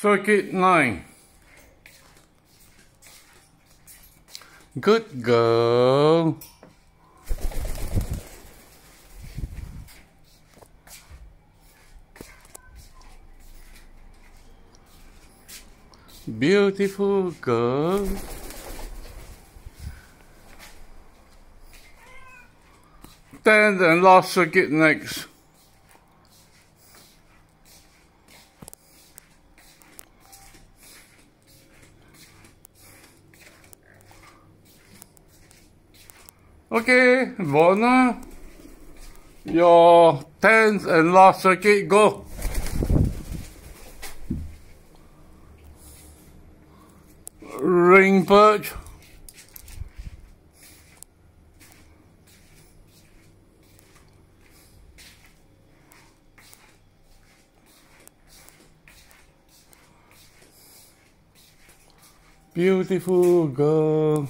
Circuit 9. Good girl. Beautiful girl. Tenth and last circuit next. Okay, Warner, your 10th and last circuit, go. Ring perch. Beautiful girl.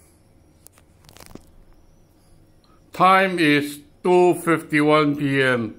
Time is 2:51 p.m.